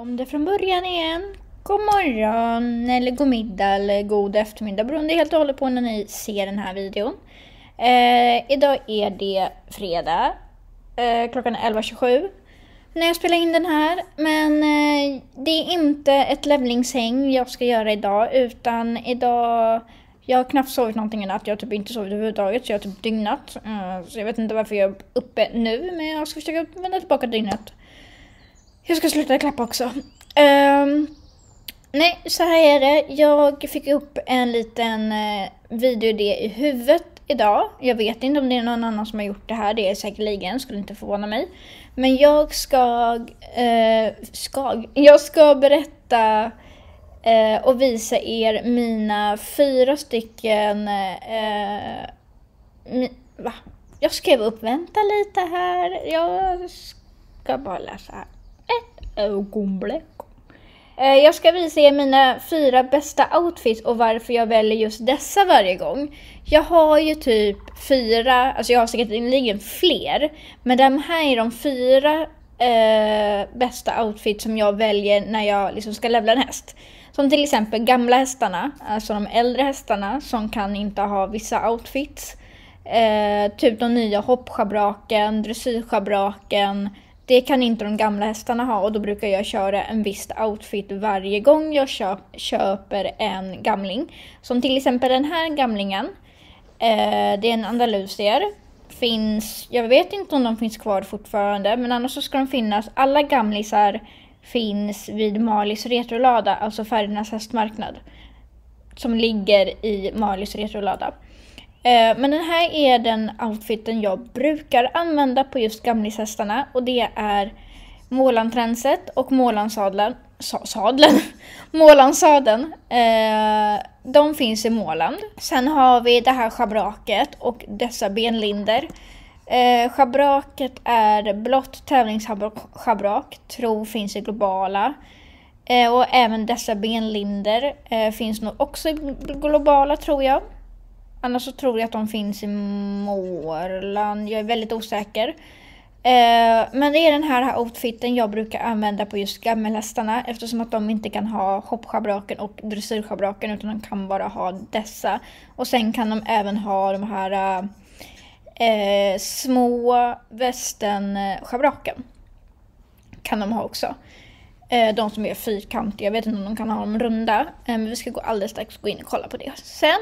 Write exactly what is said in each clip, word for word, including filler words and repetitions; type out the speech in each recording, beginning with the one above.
Om det från början igen. God morgon eller god middag eller god eftermiddag beroende helt och hållet på när ni ser den här videon. Eh, idag är det fredag. Eh, klockan är elva tjugosju när jag spelar in den här. Men eh, det är inte ett levlingshäng jag ska göra idag, utan idag... Jag har knappt sovit någonting i natt. Jag har typ inte sovit överhuvudtaget, så jag har typ dygnat. Uh, så jag vet inte varför jag är uppe nu, men jag ska försöka vända tillbaka dygnet. Jag ska sluta klappa också. Um, nej, så här är det. Jag fick upp en liten uh, videoidé i huvudet idag. Jag vet inte om det är någon annan som har gjort det här. Det är säkerligen, skulle inte förvåna mig. Men jag ska... Uh, ska jag ska berätta... Eh, och visa er mina fyra stycken eh, mi, va? Jag skrev upp, vänta lite här, jag ska bara läsa här ett ögonblick. eh, Jag ska visa er mina fyra bästa outfits och varför jag väljer just dessa varje gång. Jag har ju typ fyra, alltså jag har säkert fler, men de här är de fyra eh, bästa outfits som jag väljer när jag liksom ska levla en häst. Som till exempel gamla hästarna, alltså de äldre hästarna som kan inte ha vissa outfits. Eh, typ de nya hoppschabraken, dressyrschabraken. Det kan inte de gamla hästarna ha, och då brukar jag köra en viss outfit varje gång jag köp, köper en gamling. Som till exempel den här gamlingen. Eh, det är en andalusier. Finns, jag vet inte om de finns kvar fortfarande, men annars så ska de finnas. Alla gamlisar finns vid Marlies retrolada, alltså Färgernas hästmarknad, som ligger i Marlies retrolada. Eh, men den här är den outfiten jag brukar använda på just gamlishästarna, och det är Målandtränset och Målandsadeln. Sa, sadeln? Målandsadeln. Eh, de finns i Måland. Sen har vi det här schabraket och dessa benlinder. Eh, schabraket är blått tävlingsschabrak, tror finns i globala. Eh, och även dessa benlinder eh, finns nog också i globala, tror jag. Annars så tror jag att de finns i Mårland, jag är väldigt osäker. Eh, men det är den här outfiten jag brukar använda på just gammelhästarna, eftersom att de inte kan ha hoppschabraken och dressyrschabraken, utan de kan bara ha dessa. Och sen kan de även ha de här... Uh, Eh, små västern-schabraken kan de ha också. Eh, de som är fyrkantiga, jag vet inte om de kan ha dem runda. Eh, men vi ska gå alldeles strax gå in och kolla på det. Sen,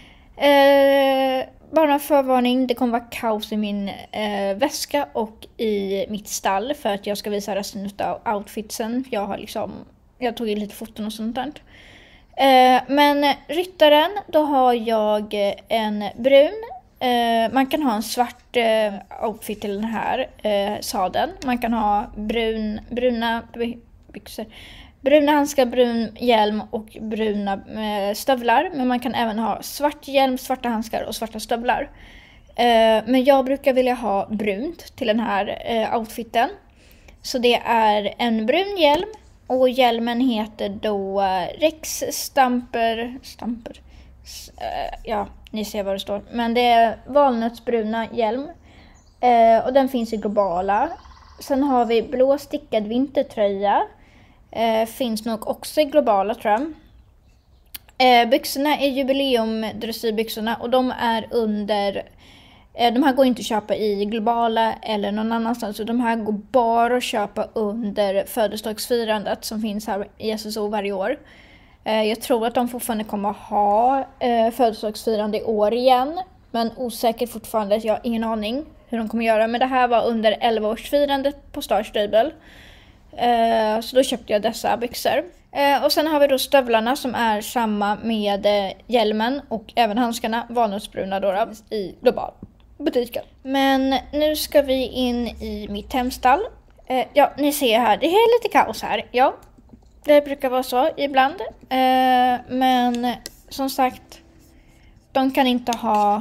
eh, bara en förvarning, det kommer vara kaos i min eh, väska och i mitt stall, för att jag ska visa resten av outfitsen. Jag har liksom, jag tog in lite foton och sånt där. Eh, men ryttaren, då har jag en brun. Uh, man kan ha en svart uh, outfit till den här uh, sadeln. Man kan ha brun, bruna byxor, bruna handskar, brun hjälm och bruna uh, stövlar. Men man kan även ha svart hjälm, svarta handskar och svarta stövlar. Uh, men jag brukar vilja ha brunt till den här uh, outfiten. Så det är en brun hjälm, och hjälmen heter då uh, Rex Stamper... Stamper? Uh, ja, ni ser vad det står. Men det är valnötsbruna hjälm. Uh, och den finns i globala. Sen har vi blå stickad vintertröja. Uh, finns nog också i globala, tror jag. Uh, byxorna är jubileum dressyrbyxorna, och de är under... Uh, de här går inte att köpa i globala eller någon annanstans. Så de här går bara att köpa under födelsedagsfirandet som finns här i S S O varje år. Jag tror att de fortfarande kommer att ha eh, födelsedagsfirande i år igen. Men osäker fortfarande, jag har ingen aning hur de kommer göra. Men det här var under elva-årsfirandet på Star Stable. Eh, så då köpte jag dessa byxor. Eh, och sen har vi då stövlarna som är samma med eh, hjälmen och även handskarna. Valnötsbruna då, då i global butiken. Men nu ska vi in i mitt hemstall. Eh, ja, ni ser här, det är lite kaos här. Ja. Det brukar vara så ibland. Eh, men som sagt, de kan inte ha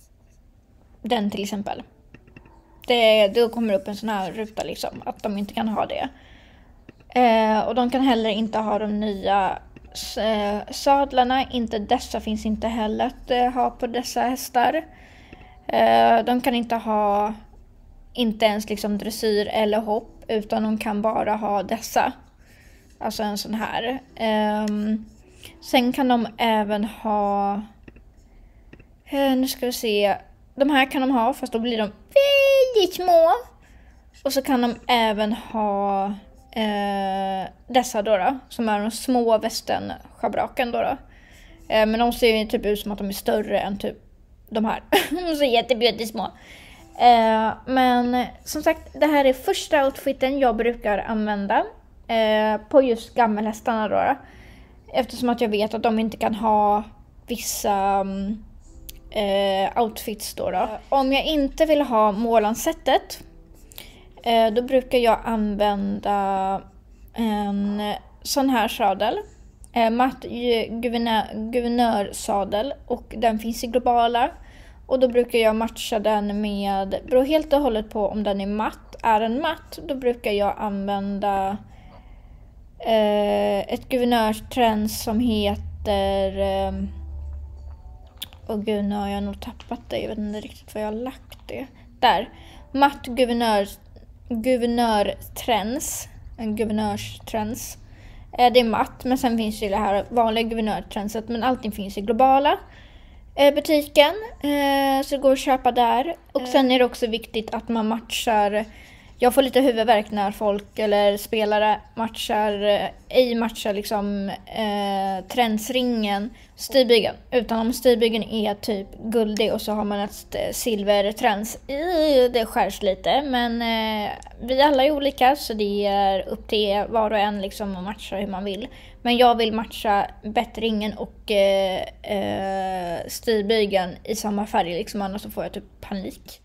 den till exempel. Det, då kommer upp en sån här ruta liksom, att de inte kan ha det. Eh, och de kan heller inte ha de nya eh, sadlarna. Inte dessa finns inte heller att eh, ha på dessa hästar. Eh, de kan inte ha inte ens liksom dressyr eller hopp, utan de kan bara ha dessa. Alltså en sån här. Um, sen kan de även ha... Uh, nu ska vi se. De här kan de ha, fast då blir de väldigt små. Och så kan de även ha uh, dessa då, då. Som är de små västern-schabraken då. då. Uh, men de ser ju typ ut som att de är större än typ de här. De ser jättebjuttismå. Uh, men som sagt, det här är första outfiten jag brukar använda. Uh, på just gammelhästarna då, då. Eftersom att jag vet att de inte kan ha vissa um, uh, outfits då, då. Om jag inte vill ha målansättet, uh, då brukar jag använda en sån här sadel. Uh, matt guvernör, guvernörsadel, och den finns i globala. Och då brukar jag matcha den med, beror helt och hållet på om den är matt. Är den matt, då brukar jag använda eh, ett guvernörstrend som heter... Eh, Åh gud, nu har jag nog tappat det. Jag vet inte riktigt var jag har lagt det. Där. Matt guvernör, guvernörtrends. En guvernörstrends. Eh, det är matt, men sen finns ju det här vanliga guvernörtrendset. Men allting finns i globala butiken, eh, så det går att köpa där. Och sen är det också viktigt att man matchar. Jag får lite huvudvärk när folk eller spelare matchar, ej matchar liksom eh, trendsringen, stilbygeln. Utan om stilbygeln är typ guldig och så har man ett silvertrends, det skärs lite. Men eh, vi alla är olika, så det är upp till var och en liksom att matcha hur man vill. Men jag vill matcha bettringen och eh, eh, stilbygeln i samma färg liksom, annars så får jag typ panik.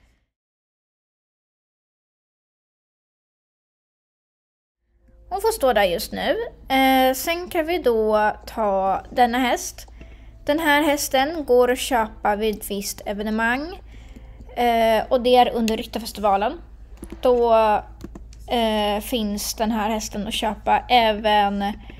Hon får stå där just nu. Eh, sen kan vi då ta denna häst. Den här hästen går att köpa vid ett visst evenemang. Eh, och det är under Ryttarfestivalen. Då eh, finns den här hästen att köpa. Även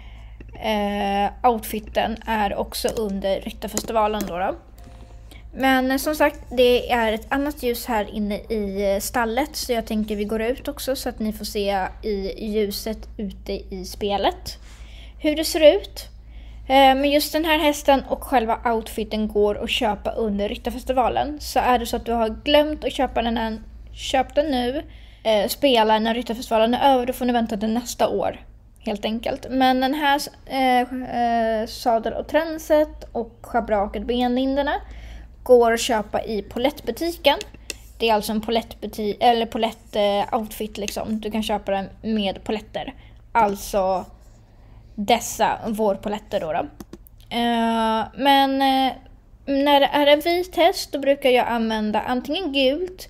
eh, outfiten är också under Ryttarfestivalen då, då. Men som sagt, det är ett annat ljus här inne i stallet, så jag tänker vi går ut också så att ni får se i ljuset ute i spelet hur det ser ut. Men just den här hästen och själva outfiten går att köpa under Ryttarfestivalen. Så är det så att du har glömt att köpa den här, köp den nu, spela när Ryttarfestivalen är över, då får ni vänta till nästa år. Helt enkelt. Men den här eh, sadel och tränset och schabraket benlinderna går att köpa i polettbutiken. Det är alltså en polettbutik eller polett eh, outfit liksom. Du kan köpa den med poletter. Alltså dessa vårpoletter då. då. Uh, men uh, när det är en vit häst, då brukar jag använda antingen gult,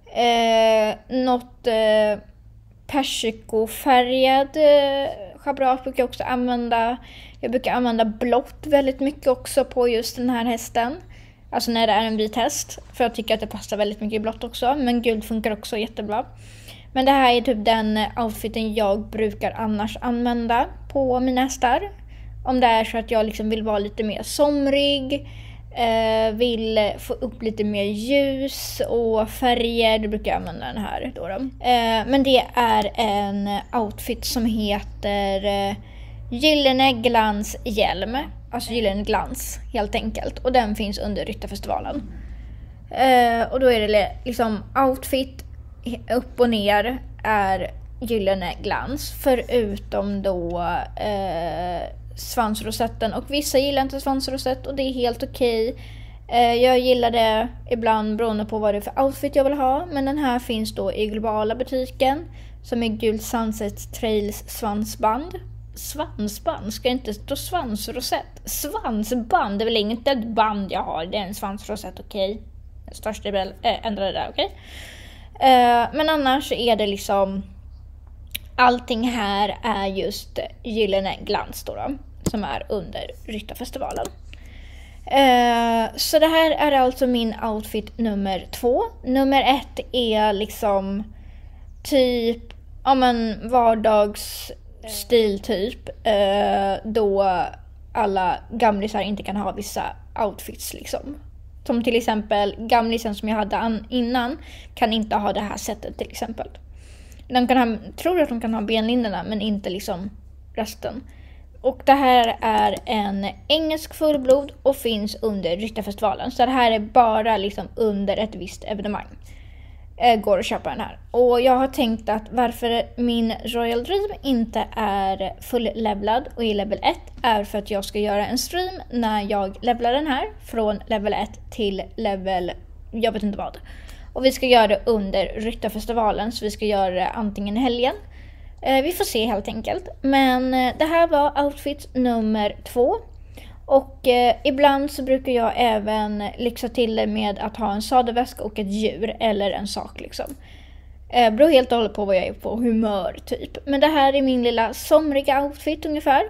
uh, något uh, persikofärgad uh, schabrak brukar jag också använda. Jag brukar använda blått väldigt mycket också på just den här hästen. Alltså när det är en vit häst. För jag tycker att det passar väldigt mycket i blått också. Men guld funkar också jättebra. Men det här är typ den outfiten jag brukar annars använda på mina hästar. Om det är så att jag liksom vill vara lite mer somrig. Eh, vill få upp lite mer ljus och färger. Då brukar jag använda den här. Då då. Eh, men det är en outfit som heter eh, Gyllene glans hjälm. Alltså gyllene glans helt enkelt. Och den finns under Ryttarfestivalen. Eh, och då är det liksom outfit upp och ner är gyllene glans. Förutom då eh, svansrosetten. Och vissa gillar inte svansrosett och det är helt okej. Eh, jag gillar det ibland beroende på vad det är för outfit jag vill ha. Men den här finns då i globala butiken. Som är Guld Sunset Trails svansband. Svansband, ska inte stå svansrosett. Svansband, det är väl inte ett band jag har. Det är en svansrosett, okej. Okay. Största väl äh, ändra det där, okej. Okay. Uh, men annars är det liksom allting här är just gyllene glans då, då som är under Ryttarfestivalen. Uh, så det här är alltså min outfit nummer två. Nummer ett är liksom typ ja men vardags stil typ, eh, då alla gamlisar inte kan ha vissa outfits liksom. Som till exempel gamlisen som jag hade an- innan kan inte ha det här sättet till exempel. De kan ha, tror att de kan ha benlinderna men inte liksom resten. Och det här är en engelsk fullblod och finns under Ryttarfestivalen. Så det här är bara liksom under ett visst evenemang. Eh, går att köpa den här. Och jag har tänkt att varför min Royal Dream inte är full-levlad och i level ett är för att jag ska göra en stream när jag levlar den här från level ett till level, jag vet inte vad. Och vi ska göra det under Ryttarfestivalen, så vi ska göra det antingen i helgen. Eh, vi får se helt enkelt. Men eh, det här var outfit nummer två. Och eh, ibland så brukar jag även lyxa till det med att ha en sadelväska och ett djur eller en sak liksom. Eh, beror helt och hållet på vad jag är på humör typ. Men det här är min lilla somriga outfit ungefär.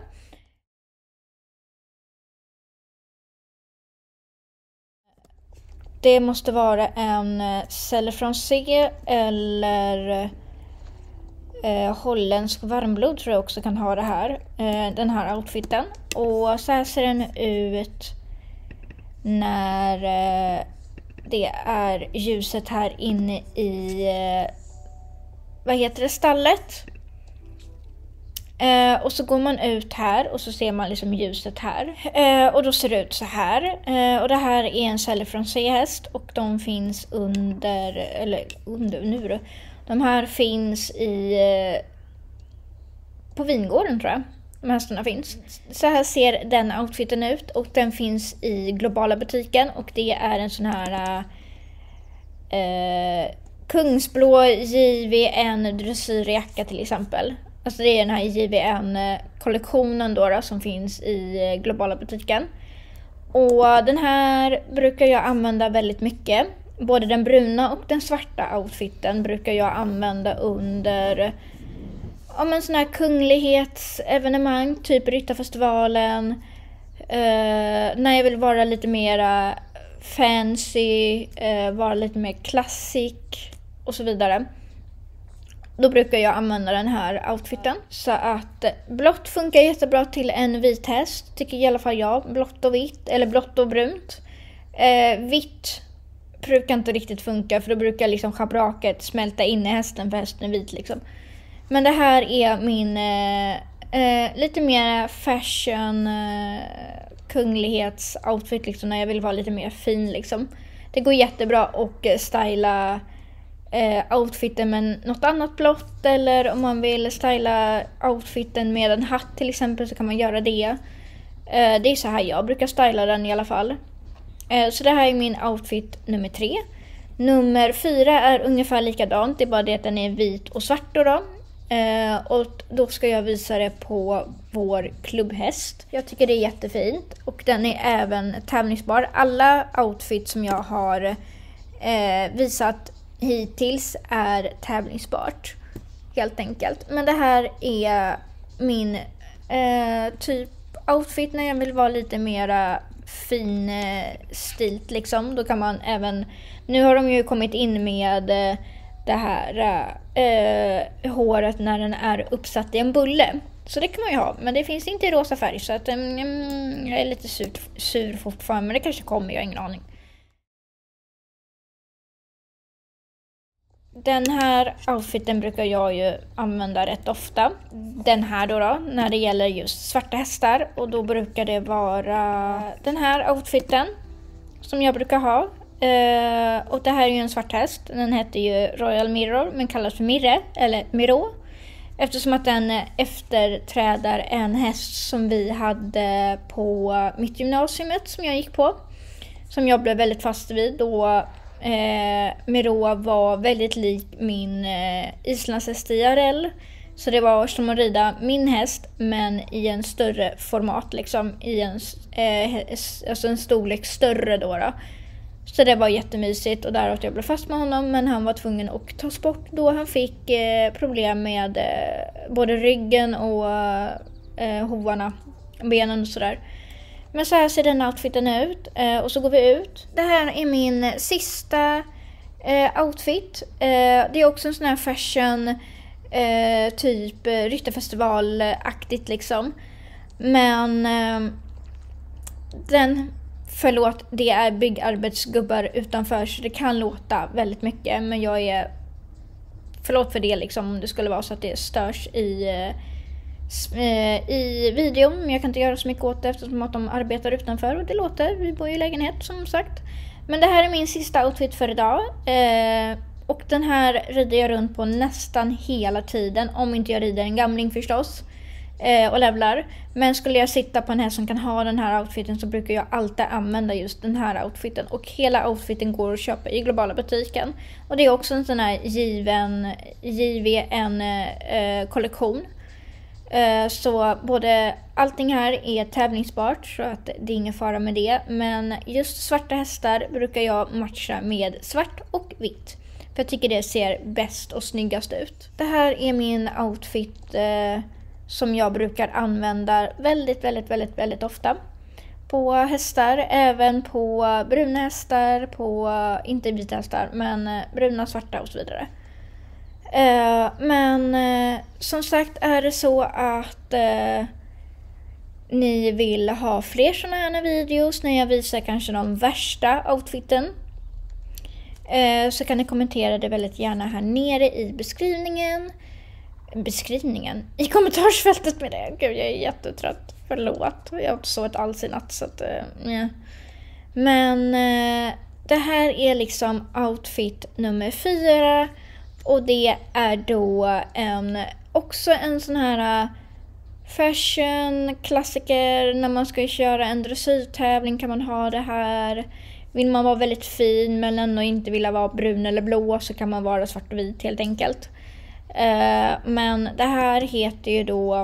Det måste vara en Selle Francais eller eh, holländsk varmblod tror jag också kan ha det här. Eh, den här outfiten. Och så här ser den ut när eh, det är ljuset här inne i eh, vad heter det, stallet. Eh, och så går man ut här och så ser man liksom ljuset här. Eh, och då ser det ut så här. Eh, och det här är en Selle Francais häst och de finns under, eller under nu då. De här finns i eh, på vingården tror jag. De hästarna finns. Så här ser den outfiten ut och den finns i globala butiken och det är en sån här eh, Kungsblå J V N dressyrjacka till exempel. Alltså det är den här J V N-kollektionen då, då som finns i globala butiken. Och den här brukar jag använda väldigt mycket. Både den bruna och den svarta outfiten brukar jag använda under ja, men såna här kunglighetsevenemang, typ Ryttarfestivalen. Eh, när jag vill vara lite mera fancy, eh, vara lite mer classic och så vidare. Då brukar jag använda den här outfiten. Så att blått funkar jättebra till en vit häst, tycker i alla fall jag. Blått och vitt, eller blått och brunt. Eh, vitt brukar inte riktigt funka, för då brukar liksom schabraket smälta in i hästen för hästen är vit liksom. Men det här är min eh, eh, lite mer fashion eh, kunglighetsoutfit liksom, när jag vill vara lite mer fin liksom. Det går jättebra att styla eh, outfiten med något annat blått, eller om man vill styla outfiten med en hatt till exempel så kan man göra det. Eh, det är så här jag brukar styla den i alla fall. Eh, så det här är min outfit nummer tre. Nummer fyra är ungefär likadant, det är bara det att den är vit och svart då. då. Eh, och då ska jag visa det på vår klubbhäst. Jag tycker det är jättefint och den är även tävlingsbar. Alla outfits som jag har eh, visat hittills är tävlingsbart helt enkelt. Men det här är min eh, typ outfit när jag vill vara lite mera fin eh, stilt liksom. Då kan man även, nu har de ju kommit in med eh, det här eh, håret när den är uppsatt i en bulle. Så det kan man ju ha, men det finns inte i rosa färg så att mm, jag är lite sur, sur fortfarande, men det kanske kommer, jag har ingen aning. Den här outfiten brukar jag ju använda rätt ofta. Den här då, då när det gäller just svarta hästar, och då brukar det vara den här outfiten som jag brukar ha. Uh, och det här är ju en svart häst. Den heter ju Royal Mirror men kallas för Mirre eller Miro, eftersom att den efterträder en häst som vi hade på mitt gymnasiumet som jag gick på, som jag blev väldigt fast vid då. uh, Miro var väldigt lik min uh, islandshäst I R L, så det var som att rida min häst men i en större format liksom, i en, uh, alltså en storlek större då, då. Så det var jättemysigt och däråt jag blev fast med honom, men han var tvungen att tas bort då han fick eh, problem med eh, både ryggen och eh, hovarna, benen och sådär. Men så här ser den outfiten ut eh, och så går vi ut. Det här är min sista eh, outfit. Eh, det är också en sån här fashion eh, typ Ryttarfestivalaktigt liksom. Men eh, den... Förlåt, det är byggarbetsgubbar utanför så det kan låta väldigt mycket, men jag är förlåt för det liksom, om det skulle vara så att det störs i i videon, men jag kan inte göra så mycket åt det eftersom att de arbetar utanför och det låter, vi bor i lägenhet som sagt. Men det här är min sista outfit för idag eh, och den här rider jag runt på nästan hela tiden, om inte jag rider en gamling förstås eh, och levlar. Men skulle jag sitta på en häst som kan ha den här outfiten så brukar jag alltid använda just den här outfiten, och hela outfiten går att köpa i globala butiken. Och det är också en sån här given J V N eh, kollektion. Så både allting här är tävlingsbart, så att det är ingen fara med det. Men just svarta hästar brukar jag matcha med svart och vitt, för jag tycker det ser bäst och snyggast ut. Det här är min outfit eh, som jag brukar använda väldigt, väldigt, väldigt, väldigt ofta. På hästar, även på bruna hästar, på, inte vita hästar, men bruna, svarta och så vidare. Uh, men uh, som sagt, är det så att uh, ni vill ha fler såna här videos när jag visar kanske de värsta outfiten, uh, så kan ni kommentera det väldigt gärna här nere i beskrivningen beskrivningen i kommentarsfältet med det. Gud, jag är jättetrött, förlåt, jag har inte sovit alls i natt, så att, uh, yeah. Men uh, det här är liksom outfit nummer fyra. Och det är då en, också en sån här fashion klassiker. När man ska köra en dressyrtävling kan man ha det här. Vill man vara väldigt fin men ändå inte vilja vara brun eller blå, så kan man vara svart och vit helt enkelt. Uh, men det här heter ju då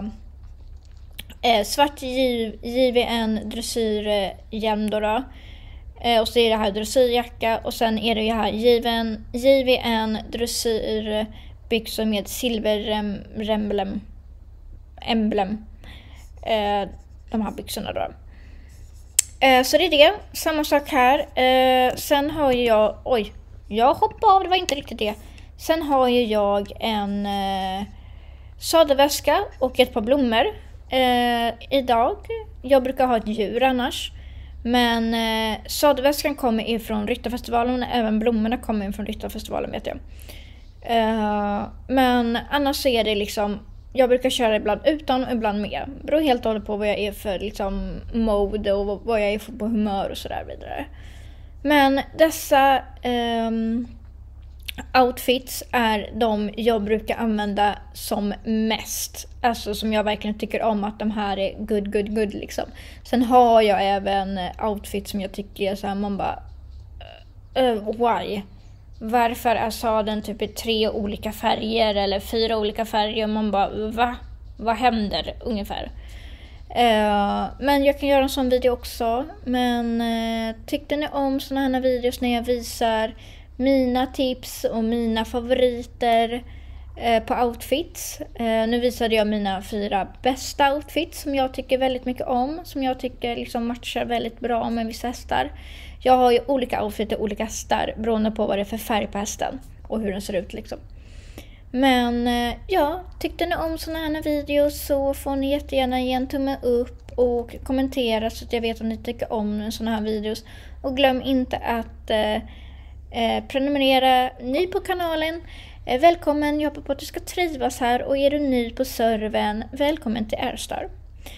uh, svart J V N dressyr jämn då, då. Eh, och så är det här dressyrjacka, och sen är det ju här given, J V N dressyrbyxor med silveremblem emblem, eh, de här byxorna då. Eh, så det är det, samma sak här. Eh, sen har ju jag, oj, jag hoppade av, det var inte riktigt det. Sen har ju jag en eh, sadelväska och ett par blommor eh, idag. Jag brukar ha ett djur annars. Men eh, sadelväskan kommer ifrån Ryttarfestivalen, och även blommorna kommer ifrån Ryttarfestivalen, vet jag. Eh, men annars så är det liksom, jag brukar köra ibland utan och ibland med. Det beror helt och hållet på vad jag är för liksom mode och vad jag är för på humör och sådär vidare. Men dessa eh, outfits är de jag brukar använda som mest. Alltså som jag verkligen tycker om, att de här är good, good, good liksom. Sen har jag även outfits som jag tycker är så här, man bara uh, why? Varför är sadeln typ i tre olika färger eller fyra olika färger? Man bara, va? Vad händer ungefär? Uh, men jag kan göra en sån video också. Men uh, tyckte ni om såna här videos när jag visar mina tips och mina favoriter eh, på outfits. Eh, nu visade jag mina fyra bästa outfits som jag tycker väldigt mycket om. Som jag tycker liksom matchar väldigt bra med vissa hästar. Jag har ju olika outfits och olika hästar beroende på vad det är för färg på hästen och hur den ser ut liksom. Men eh, ja, tyckte ni om såna här videos så får ni jättegärna ge en tumme upp och kommentera så att jag vet om ni tycker om såna här videos. Och glöm inte att eh, Eh, prenumerera, ny på kanalen, eh, välkommen, jag hoppas på att du ska trivas här, och är du ny på servern, välkommen till Airstar.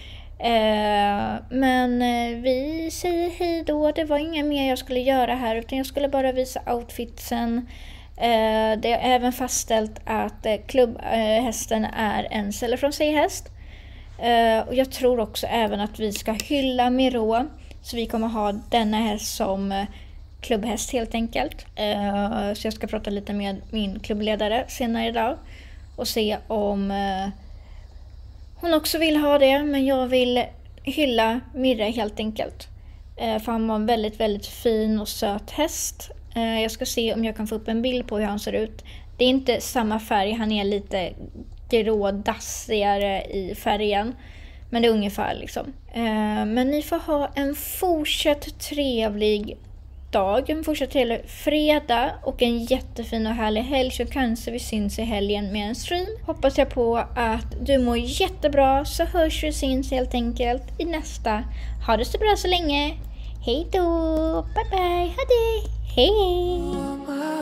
eh, men eh, vi säger hej då. Det var inga mer jag skulle göra här, utan jag skulle bara visa outfitsen. eh, det är även fastställt att eh, klubbhästen eh, är en säljer från sig häst, eh, och jag tror också även att vi ska hylla Miro, så vi kommer ha denna häst som eh, klubbhäst helt enkelt. Uh, så jag ska prata lite med min klubbledare senare idag och se om uh, hon också vill ha det. Men jag vill hylla Mirre helt enkelt. Uh, för han var en väldigt, väldigt fin och söt häst. Uh, jag ska se om jag kan få upp en bild på hur han ser ut. Det är inte samma färg, han är lite grådassigare i färgen. Men det är ungefär liksom. Uh, men ni får ha en fortsatt trevlig dag, en fortsatt trevlig fredag och en jättefin och härlig helg, så kanske vi syns i helgen med en stream. Hoppas jag på att du mår jättebra, så hörs vi syns helt enkelt i nästa. Ha det så bra så länge. Hej då, bye bye, hej, hej.